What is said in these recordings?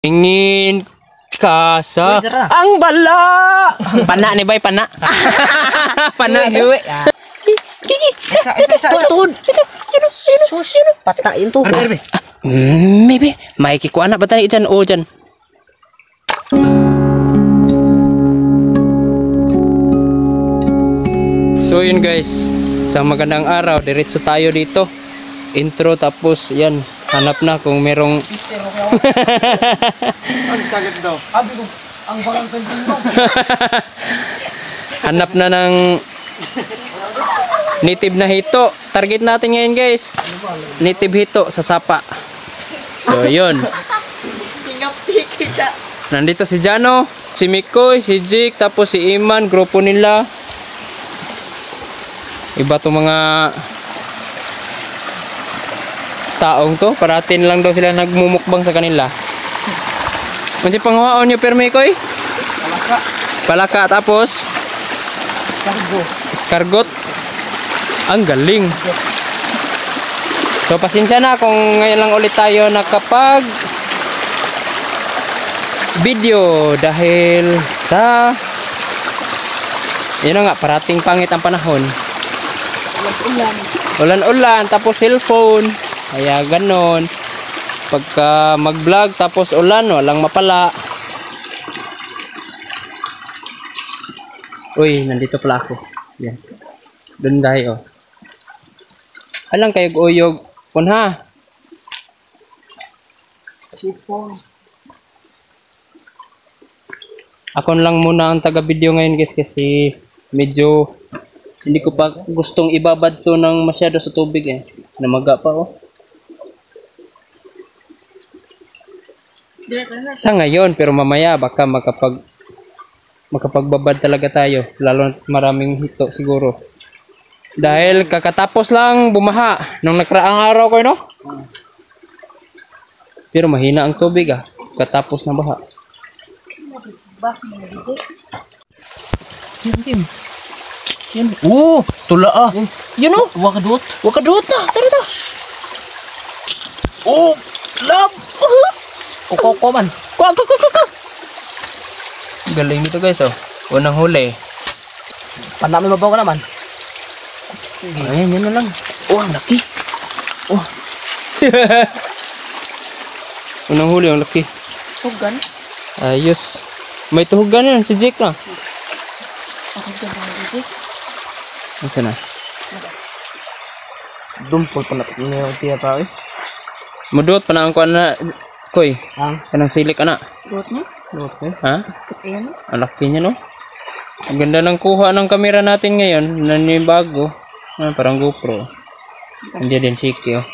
Ingin kasa ang bala. Pana ni bay pana. Pana ni we. Isa tuhod. Sus, patain to. Maybe may kikuha na ba tayo dyan o dyan. So yun guys, sa magandang araw, diretso tayo dito. Intro tapos yan, hanap na kung merong Ang sagad daw. Abi ko, ang bangang kantin mo. hanap na ng native na hito. Target natin ngayon guys, native hito sa sapa. So yun, nandito si Jano, si Mikoy, si Jake, tapos si Iman, grupo nila. Iba to mga taong to, parating lang daw sila nagmumukbang sa kanila. Ano siya panghawaon nyo per Mikoy? Palaka. Palaka tapos escargot. Ang galing. So pasensya na kung ngayon lang ulit tayo nakapag video dahil sa yun na nga, parating pangit ang panahon. Ulan-ulan tapos cellphone. Kaya ganon. Pagka mag-vlog tapos ulan, walang mapala. Uy, nandito pala ako. Yan. Doon tayo. Alang kayo uyog. Punha. Sipon. Ako lang muna ang taga-video ngayon guys kasi medyo hindi ko pa gustong ibabad to ng masyado sa tubig eh. Namaga pa oh. Sa ngayon pero mamaya baka makapagbabad talaga tayo. Lalo maraming hito siguro. Dahil kakatapos lang bumaha nung nakraang araw ko no? Pero mahina ang tubig ah. Katapos na baha. Yan. Yan. Oh, tula ah. Yan oh. Wakadot. Wakadot na. Tara ta. Oh, love. Kuko man. Kuha. Galing nito guys oh. Unang huli. Panami mabaw ka naman. Ayan, yan na lang. Oh, ang laki. Oh. Unang huli, ang laki. Tugan. Ayos. May tuhugan yan, si Jake na. Ako dyan ang Jake. Nasaan na? Dumpol pa na yung tiya pa eh. Mudot pa na ang kuwan na. Koy, Ang? kanang silik na. Duot na? Duot na? Ha? Kapayan na? Ang laki niya no? Ang ganda ng kuha ng kamera natin ngayon. Nanibago. Parang GoPro. Hindi din siki oh.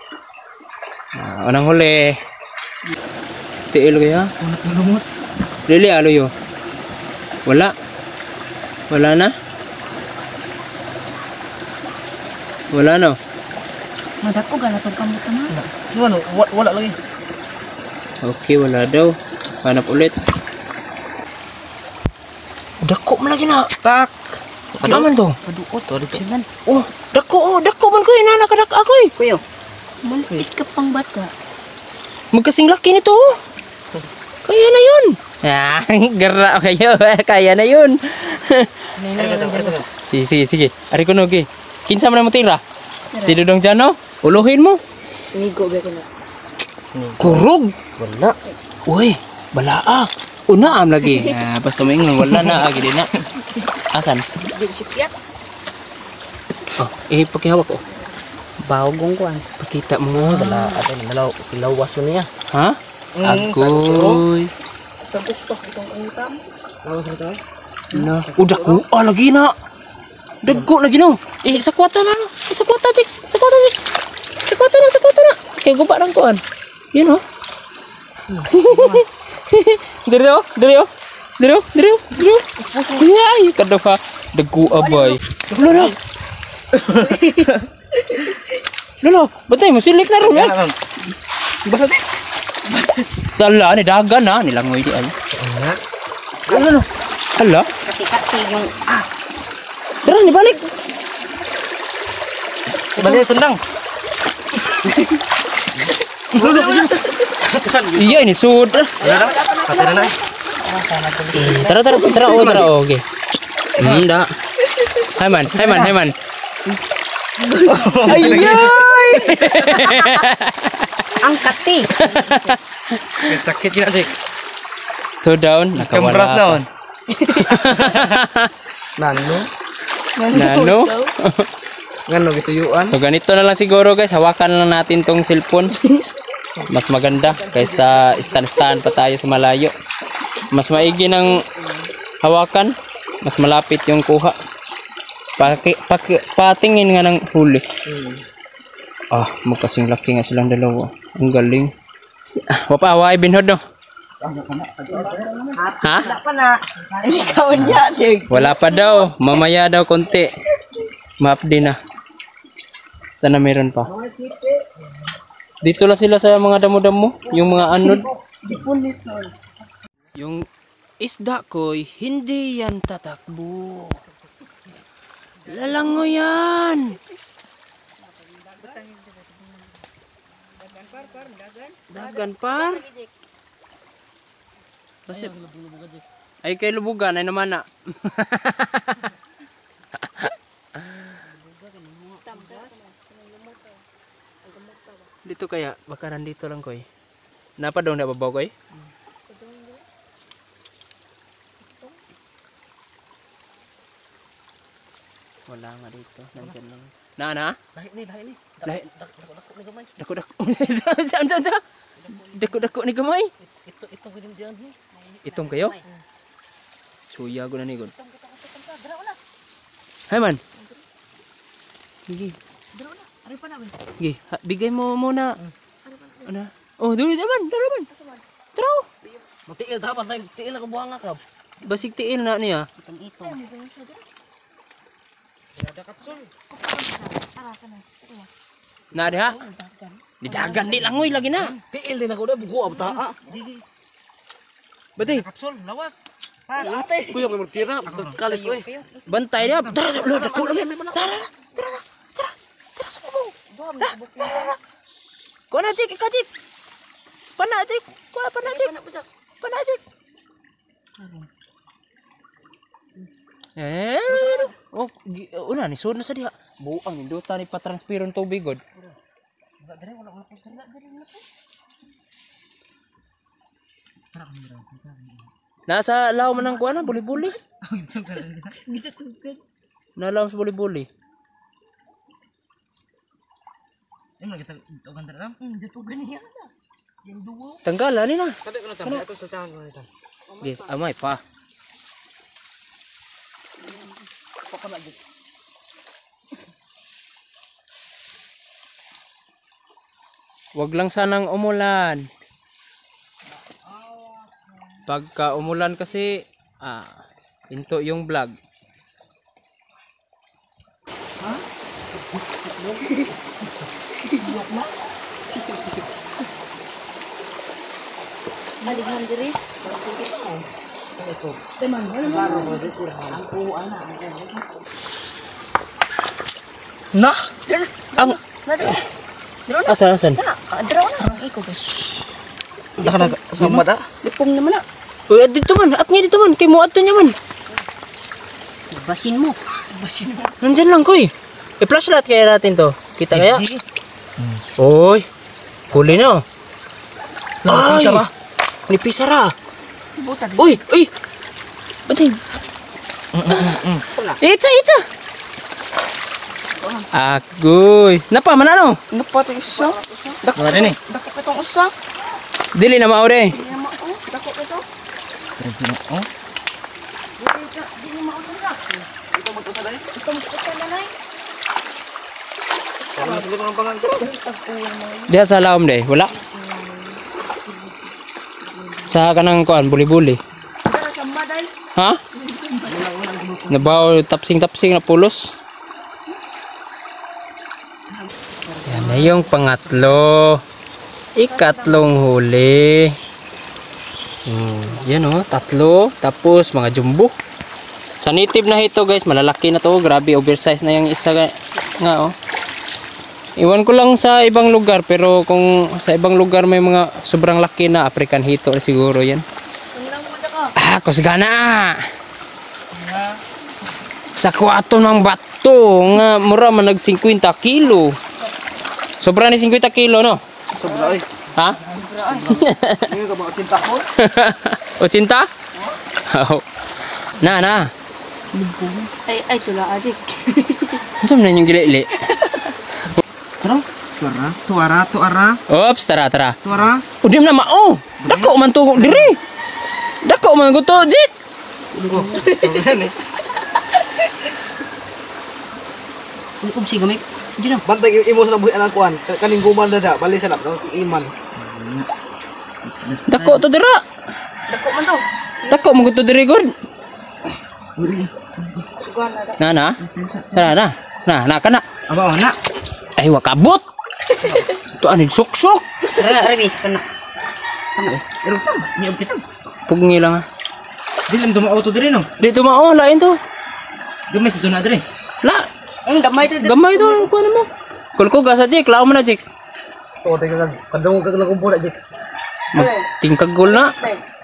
Unang huli. Tiil kaya? Wala kang lumot. Lili aloy oh. Wala. Wala na? Wala no? Madako gala tong kamot na. Ano? Wala lagi. Okay, wala daw. Hanap ulit. Dako man lagi na. Tak. Ano man to? Paduot. Tuwalid siya man. Oh, dako man ko ina nakadak ako eh. Kuyo. Malpit ka pang bata. Magkasing laki nito. Oh. Kaya na yun. Ah, gara kayo. Kaya na yun. Sige. Ari ko nogi. Kinsa man mo tira? Si Dudong Jano, uluhin mo. Nigo ba ka na? Kurog. Wala. Uy, balaa. Unaam lagi. Basta may ingnon wala na agi din na. Asan? Di si Piat. Oh, pakihawak ko. Bagong kuan. Pakita mo. Dala ato na lawas mo niya. Ha? Agoy. Gusto itong utam. Lawas ito. Na, udah ko. Ah, lagi na. Dagko lagi no. Sakwata na. Sakwata Jik. Sakwata na. Kaya gupa ng kuan. Yun oh. Diri oh. Ay, kada ka. Dagko abay. Lolo, batay mo silik na ron yan. Basa din. Tala ni dagan na nilangoy di ay. Ano? Hala? Kati yung Tara ni balik. Balik sundang. Iya ini sudah. Tara. Oh, oke. Enggak. Hai man. Angkat ti. Sakit tidak sih? Two down. Kempras naon? Nano. Ngano gitu yuan? So ganito na lang siguro guys, hawakan lang natin tong cellphone. Mas maganda kaysa stand pa tayo sa malayo. Mas maigi ng hawakan, mas malapit yung kuha. Patingin nga ng huli. Magkasing laki nga silang dalawa. Ang galing. Wapa, hawai binhod no? Ha? Ikaw niya. Wala pa daw. Mamaya daw konti. Ma-update na. Sana meron pa. Dito lang sila sa mga damo-damo. Yung mga anod. Yung isda ko'y hindi yan tatakbo. Lalango yan. Dagan par. Basit. Ay kay lubugan ay naman na. Dito kaya baka nandito lang koy. Napa daw na babaw koy? Wala nga dito. Nandiyan lang. Na? Lahi ni. Dako ni gamay. Dako ni gamay. Ito gini diyan ni. Itong kayo? Suya ko na ni God. Hay man. Sige. Sige, bigay mo muna. Ano? Oh, dali naman. Tara. Matiil dapat tayo tiil ako buhanga ka. Basig tiil na niya. Ito. Ada kapsul. Na ha? Didagan di langoy lagi na. Tiil din ako da buko abta. Bati. Kapsul lawas. Pa ate. Kuya mo tira kalit ko eh. Bantay dia. Tara, dako lagi. Tara sa mo. Ko na cik, ikajik. Pana cik. Oh, una ni sud na sa diha. Buang ni duta ni patranspiron tubig god. Nasa law man ang kuan na buli-buli. Nalaw sa buli-buli. Emang kita tugan teram? Dito ganiya na. Yung duwo. Tanggalan ni na. Tabi ko na tabi ato sa tahan ko nito. Yes, amay pa. Wag lang sanang umulan. Pagka umulan kasi, into yung vlog. Alighan diri. Teman, Nah, Ang asan? Draw na. Iko guys. dah na sama dah. Lipong naman na. Uy, dito man, at nga dito man, kay mo ato niya man. Basin mo. Nandyan lang koy. I-flashlight kaya natin to. Kita kaya? Uy, huli na. Ay, nipisara. Buta di. Uy. Bating. Itsa. Agoy. Napa man ano? Napati isa. Dako na ni. Dako kitong usa. Dili na maure. Yama ko. Dako kito. Oh. Dili mausa na. Ito mo na nay. Ano sila mga panganto? Diha sa laom day, wala. Sa kanang kuan buli-buli. Dara sa maday. Ha? Nabaw tapsing na pulos. Yan na yung pangatlo. Ikatlong huli. Yan oh, tatlo. Tapos mga jumbo. Sa native na ito guys, malalaki na to. Grabe, oversize na yung isa nga oh. Iwan ko lang sa ibang lugar, pero kung sa ibang lugar may mga sobrang laki na African hito siguro yan. Kusgana. Sa kuwato ng bato nga mura man nag 50 kilo. Sobra ni 50 kilo no? Sobra, oy. Ha? Ngayon ka mga cinta ko. O cinta? Oh. Na. Ay, tula adik. Ano man yung gili-li? Tuara. Ops, tara. Tuara. Udim na mao. Dako man to diri. Dako man guto, Jit. Oh, tuara ni. Ulikom si gamay. Diyan na. Bantay imo sa nabuhi anak kuan. Kaning guman dada, bali sa nap iman. Dako to dira. Dako man to. Dako man guto diri gud. Na. Tara na. Kana. Aba na. Ay wakabot. To anin sok-sok. Tara, Rebi, kana. Pero tam, ni kita. Pugngi lang ah. Dilim tuma auto dire no. Dito mao lain to. Gamay sa tuna dire. La, Gamay to. gamay to kuan mo. Kulko gasa Jik, lao mo na Jik. Oh, teka lang. Kadong ka lang kumpura dik. Tingkag gol na.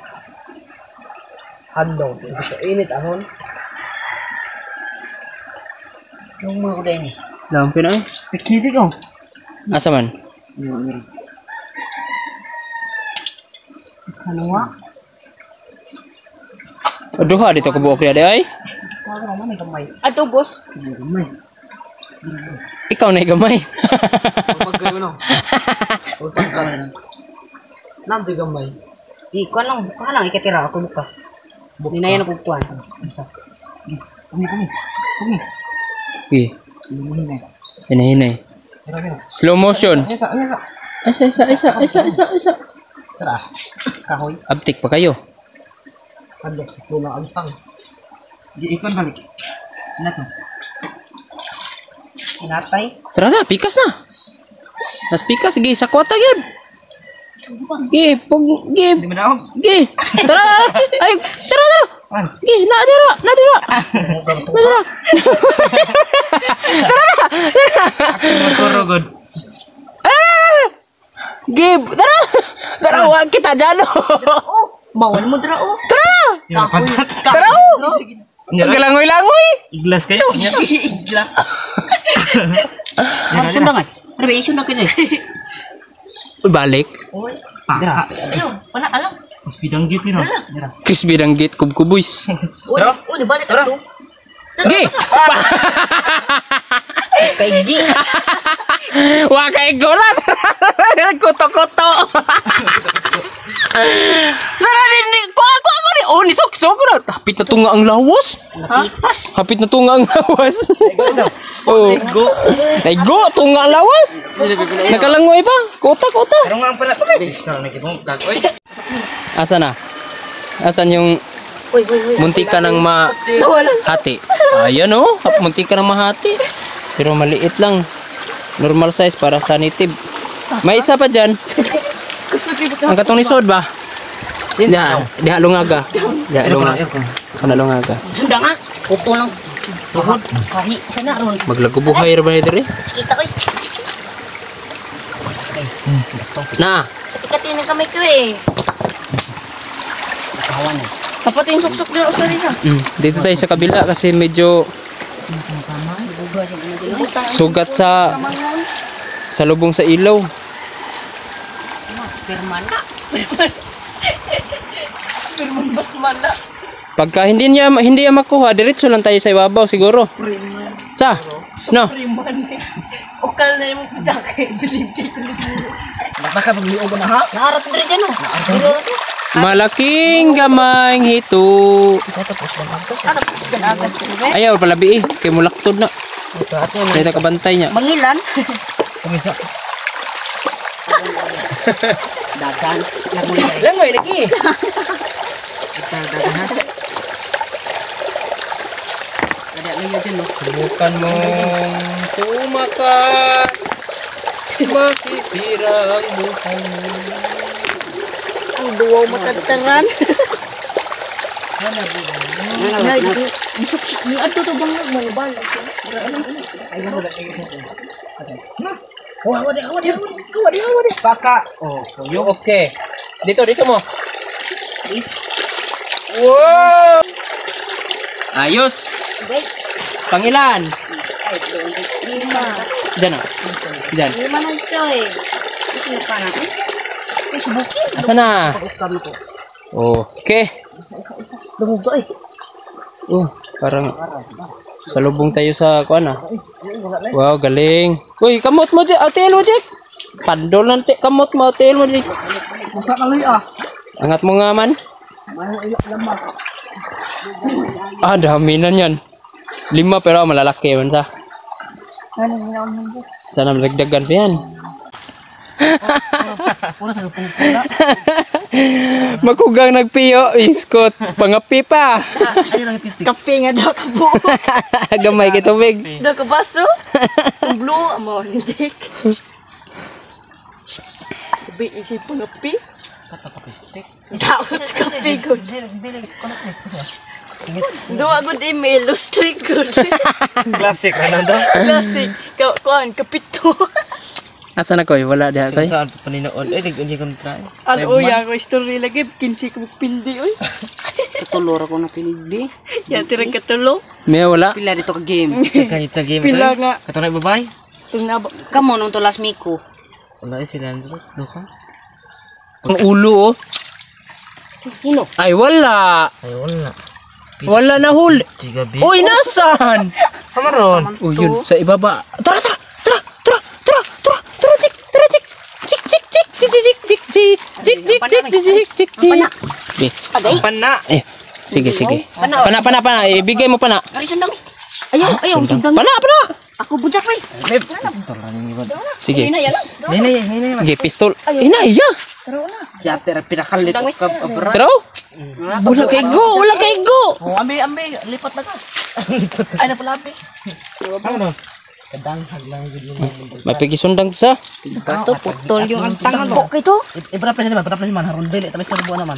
Handong. Init ahon. Yung mga uday ni. Lampi na eh. Pikiti ko. Asa man? Ano nga? Aduh, dito ko buok dia ay. Wala naman may gamay. Ato, boss. Ikaw na gamay. Pagkayo no. Utang ka lang. Namdi gamay. Di ko lang, ikatira ako buka. Binayan ako kuan. Isa. Kumi. Ih, hinay. Slow motion. Isa. Isa. Tara. Kahoy. Abtik pa kayo. Ando, kulang ang tang. Di ikon balik. Ano to? Inatay. Tara na, pikas na. Nas pikas, sige, sa kwata yun. Gi. Di mo na ako. Gi. Tara. Ay, tara. Gi, na dira. Magkoro god. Gi, tara, wag kita dyan. Mawan mo dra o. Tara. Tara. Galangoy-langoy. Iglas kayo. Iglas. Sundan nga. Rebi, sundan ka na. Balik. Oy. Dra. Ayo, wala alam. Mas bidang git ni no. Crispy danggit kubkubuis. Uy, di balik ato. Gi. Kay gi. Wah, kayak gorat. Koto-koto. Tara din ko ni. Oh, ni sok-sok na. Hapit na tunga ang lawas. Napitas. Hapit na tunga ang lawas. Oh. Naigo, tunga ang lawas. Nakalangoy pa. Kota. Pero nga ang pala. Bista na kitong tagoy. Asan na? Asan yung Uy. munti ka ng mahati? Ayan oh, munti ka ng mahati. Pero maliit lang. Normal size para sa native. May isa pa dyan. Ang katong lisod ba? Diha lungaga. Kana lungaga. Sundan nga. Puto lang. Tuhod. Kahi. Sana ron. Maglago buhay ra ba ni dire? Kita ko. Na. Kati-kati ng kamay ko eh. Nakahawan eh. Dapat yung suksok din ako sa rin ha. Dito tayo sa kabila kasi medyo sugat sa lubong sa ilaw. Permana. Permana. Pagka hindi niya makuha, diretso lang tayo sa ibabaw siguro. Sa? No. Okal na yung jacket. Baka pagliog na ha. Naharap din dyan o. Malaking gamayng hito. Ayaw palabi eh. Kaya mulaktod na. Dito kabantay niya. Mangilan. Kumisa. Dagan. Langoy lagi. Ada ngayon dyan o. Subukan mong tumakas. Masisira ang buhay mo. Ang duwaw matagtangan. Ni ato to bang malibal. Baka. Oh, yung Okay. Dito mo. Wow! Ayos! Pangilan? Diyan o. Diyan. Lima na ito eh. Kasi na pa natin. Ay, subukin. Asa na? Pag-ukam ito. Okay. Lumog ba eh. Parang salubong tayo sa kuan ah. Wow, galing. Uy, kamot mo Jack. Atil mo Jack. Pandol nanti kamot mo. Atil mo Jack. masa kali ah. Angat mo nga man. Dami na yan. 5 pero malalaki man sa. Sana malagdagan pa yan. Pura sa pupula. Makugang nagpiyo. Iskot. Pangapi pa. Ayun lang titik. Kape nga daw ka po. Gamay kay tubig. Daw ka baso. Ang blue. Amo ni Jake. Kape isip po ngapi. Katapapistik. Daot kape ko. Dua good email. Street good. Classic ano daw? Classic. Kuan kapito. Asa na koy? Wala diha koy. Saan pa paninoon? Eh, nag-unya kontra. Ano ya ko story lagi 15 ko pildi oy. Katulor ako na pildi. Ya tirang katulo. May wala. Pila dito ka game. Kanita game. Pila nga. Katunay babay? Tunga kamo nung tulas miko. Wala sila nito. Duka. Ang ulo oh. Hino. Ay wala. Ay, wala. Wala na huli. Gabi. Uy, nasan? Kamaron. Oh, yun. Sa ibaba. Tara, tara. Cik. Agay. Pana. Sige. Pana. Ibigay mo pana. Ari sundang. Ayaw sundang. Pana. Aku bujak pai. Sige. Ina ya lang. Nene. Sige, pistol. Inaya. Ya, pero pinakalit ka abra. Taro. Wala kay go. Oh, ambil, lipat na ka. Ay, napalapi. Ano? Kadang haglang gud yung May pigisundang sa. Ito putol yung ang tangan mo. Kito. Ibra pa naman, harun dili tapos na buwan naman.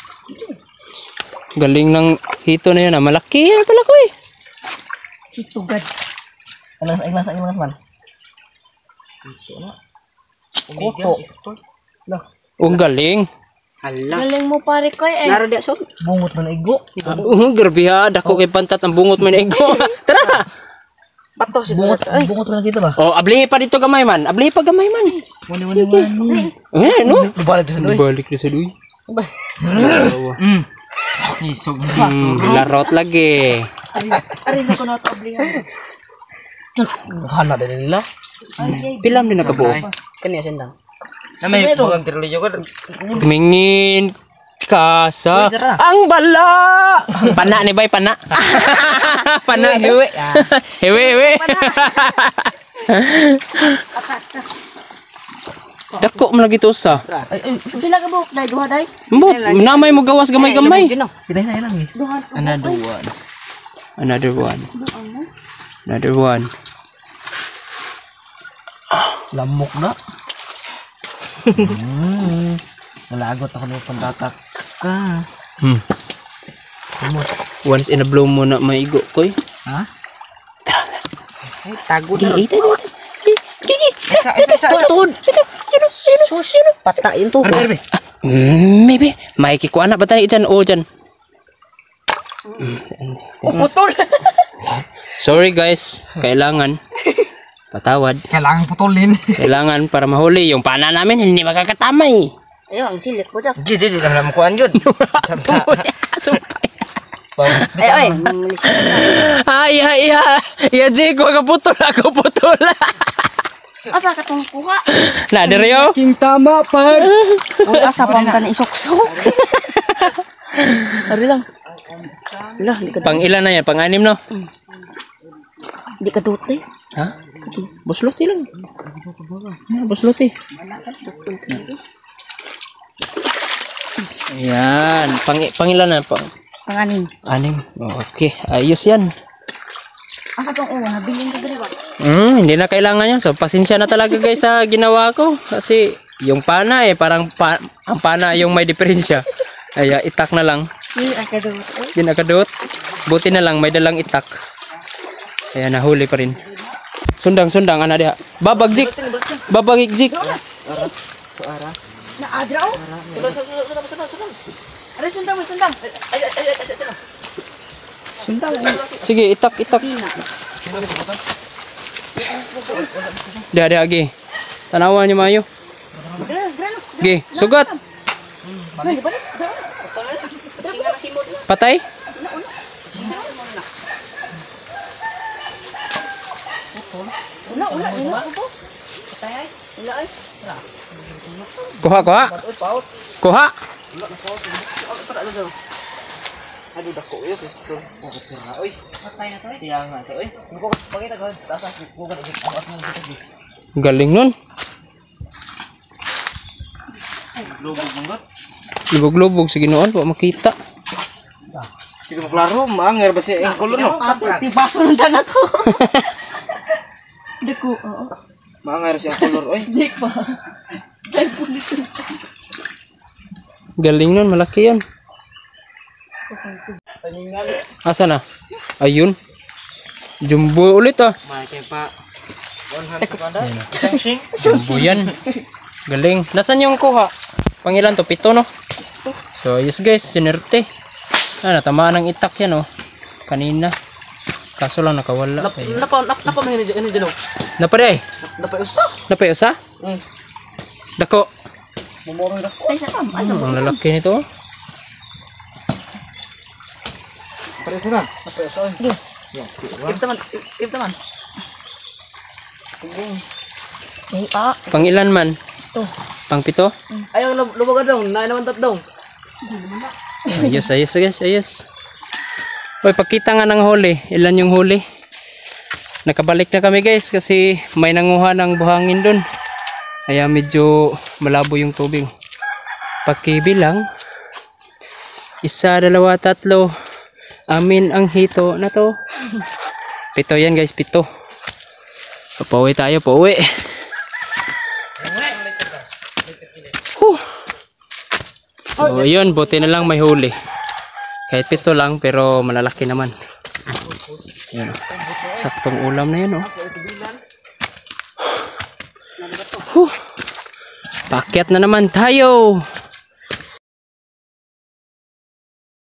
Galing ng hito na yun ah. Malaki yan pala ko eh. Ito gad. Ilas man. Ito na. Koto. Ang galing. Hala. Galing mo pare ko eh. Naro dia so. Bungot man igo. Grabe ha. Dako kay pantat ang bungot mo na ego. Tara. Pato si Bungot man kita ba? Oh, ablihi pa dito gamay man. Ablihi pa gamay man. Wali. No? Balik sa doy. Balik na sa duy. Isog. Larot lagi. Ari na ko na to oblihan. Hana din nila. Pilam din nakabuo. Kanya sendang. Na may bugang tirolyo ko. Mingin ka sa ang bala. Pana ni bay pana. Pana hewe. Hewe. Dako man lagi to sa. Pila ka buok dai duha dai. Mbot, namay mo gawas gamay-gamay. Kita na lang eh. Another one. Lamok na. Nalagot ako ng pandatak ka. Once in a blue mo na maigo koy. Ha? Tago na. Gigi. Tutun. Sino? Patain to. Arbe. Maybe. May kikuha na ba tayo dyan? O dyan. Putol. Sorry guys. Kailangan. Patawad. Kailangan putulin. Kailangan para mahuli. Yung pana namin hindi makakatamay. Ayo ang silik ko dak. Jadi dalam kuan yun. Sabta. Sumpay. Ay. Ya Jay, ko putol. Ako putol. Apa katong kuha? Nah, Deryo. King tama pa. Uy, asa pa man isokso. Ari lang. Lah, di ka Pang ilan na yan? Pang 6 no? di ka dute. Ha? Boslote lang. Boslote. Ayan. Pangilan na? Panganin. 6. Okay. Ayos yan. Asa tong nabiling ka diri ba? Hindi na kailangan yan. So, pasensya na talaga guys sa ginawa ko. Kasi, yung pana parang ang pana yung may diferensya. Ay, itak na lang. Di nakadot. Buti na lang, may dalang itak. Kaya nahuli pa rin. Sundang, ana dia. Babag, Jik. Babagigjik. Na adraw. Sundan. Are sundang mo sundang. Sundang. Sige, itak. Dia agi. Tanawan niyo mayo. Gi, sugat. Patay? Kuha. Kuha. Aduh dako yo Kristo. Oy. Siya nga to. Oy. Pakita ko. Taas ko ga Galing nun. lubog manggot. Lubog-lubog sige noon, pa makita. Sige maklaro, maangir ba siya ang kolor no? Di baso ng tanak ko. Dako, oo. Maangir siya ang kolor oy. Dik pa. Ay pulit. Galing nun, malaki yan. Asa na? Ayun. Jumbo ulit ah. May kay pa 100 sa kanda. Isang sing. Jumbo yan. Galing. Nasaan yung kuha? Pangilan to? 7 no? So yes guys, sinerte. Natamaan ng itak yan oh. Kanina. Kaso lang nakawala. Napa may ni dino. Napare ay? Napausa. Napay usa? Dako. Momoro da. Tay sa kam. Ano? Ang lalaki nito oh. Pare sana. Napausa oy. If taman. Eh, pa. Pangilan man? Ito. Pang 7? Ayaw lubagan daw, na naman tat daw. Ayos guys. Uy, pakita nga ng huli. Ilan yung huli? Nakabalik na kami guys kasi may nanguha ng buhangin dun. Kaya medyo malabo yung tubig. Pakibilang. 1, 2, 3. Amin ang hito na to. 7 yan guys, 7. So, pauwi tayo. So, yun, buti na lang may huli. Kahit 7 lang, pero malalaki naman. Yun, saktong ulam na yun, oh. Pakyat na naman tayo.